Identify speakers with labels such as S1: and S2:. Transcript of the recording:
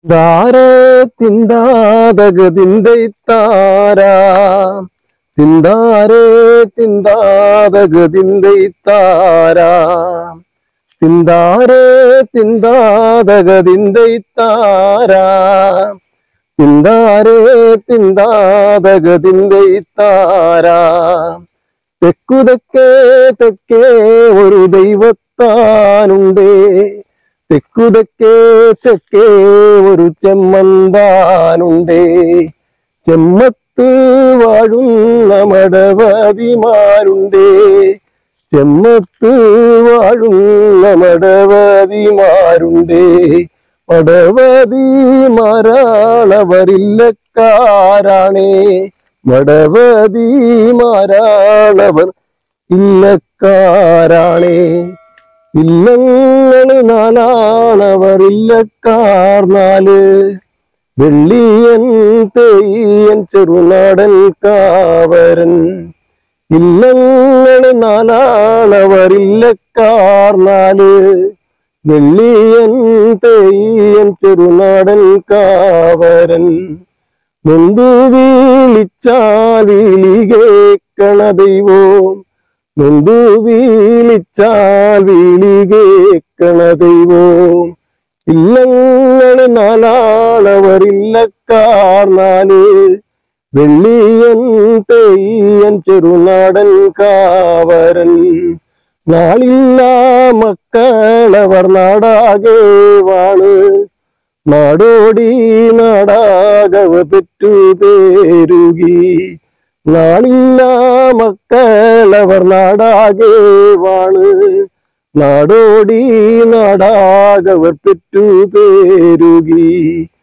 S1: ದಾರೆ ತಿಂದಾದಗದಿಂದೈತಾರ ತಿಂದಾರೆ ತಿಂದಾದಗದಿಂದೈತಾರ ತಿಂದಾರೆ ತಿಂದಾದಗದಿಂದೈತಾರ ತಿಂದಾರೆ ತಿಂದಾದಗದಿಂದೈತಾര തെക്കുതെക്കേ തെക്കേ ഒരു ദൈവത്താനുണ്ടേ തെക്കുതെക്കേ തെക്കേ ഒരു ചെമ്മന്താനുണ്ടേ ചെമ്മത്ത് വാഴുന്ന മടവതിമാരുണ്ടേ ചെമ്മത്ത് വാഴുന്ന മടവതിമാരുണ്ടേ മടവതിമാരാണവരില്ലക്കാരാണേ മടവതിമാരാണവർ ഇല്ലക്കാരാണേ ഇല്ലങ്ങള് നാലാണവർ ഇല്ലക്കാർ നാല് വെള്ളിയൻ തെയ്യൻ ചെറുനാടൻ കാവരൻ ഇല്ലങ്ങള് നാലാണവർ ഇല്ലക്കാർ നാല് വെള്ളിയൻ തെയ്യൻ ചെറുനാടൻ കാവരൻ നൊന്തു വീളിച്ചാൽ വിളി കേൾക്കണ ദൈവം നൊന്തു വീളിച്ചാൽ വിളി കേൾക്കണ ദൈവം ഇല്ലങ്ങള് നാലാളവർ ഇല്ലക്കാർ നാല് വെള്ളിയൻ തെയ്യൻ ചെറുനാടൻ കാവരൻ നാളില്ല മക്കളവർ നാടാകെ വാണ് നാടോടി നാടാകവ പെറ്റു പേരുകി നാളില്ല മക്കളവർ നാടാകെ വാണ് നാടോടി നാടാകവർ പെറ്റു പേരുകി